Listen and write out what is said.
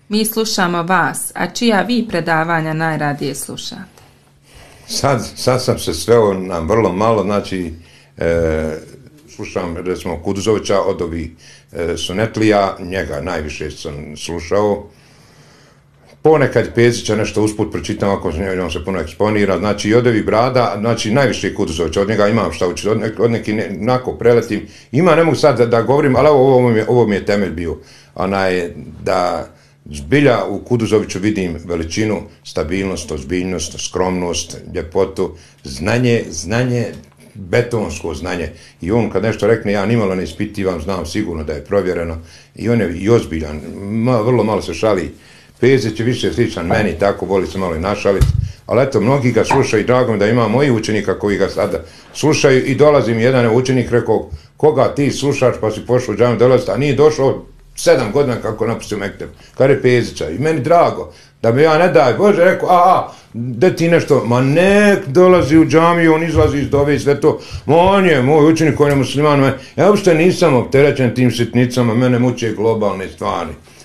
Mi slušamo vas, a čija vi predavanja najradije slušate? Sad sam se sveo na vrlo malo, znači slušam recimo Kuduzovića od ovih Sunetlija, njega najviše sam slušao. Ponekad Pezića nešto usput pročitam ako on se puno eksponira, znači i od ovih Brada, znači najviše Kuduzovića, od njega imam šta učiti, od neki onako preletim. Ne mogu sad da govorim, ali ovo mi je temelj bio, da zbilja u Kuduzoviću vidim veličinu, stabilnost, ozbiljnost, skromnost, ljepotu, znanje, betonsko znanje. I on kad nešto rekne, ja nimalo ne ispitivam, znam sigurno da je provjereno. I on je i ozbiljan, vrlo malo se šali. Pezić je više sličan meni, tako voli se malo i našaliti. Ali eto, mnogi ga slušaju i drago mi da ima moji učenika koji ga sada slušaju i dolazi mi jedan učenik, rekao, koga ti slušaš pa si pošao u džamiju dolaziti, a nije došao 7 godina kako napustio mekteb, kada je Pezića. I meni drago, da bi ja ne daj Bože rekao, da ti nešto, ma nek dolazi u džamiju, on izlazi iz dove i sve to, on je moj učenik, on je musliman, ja uopšte nisam opterećen tim sitnicama, mene muče globalne stvari.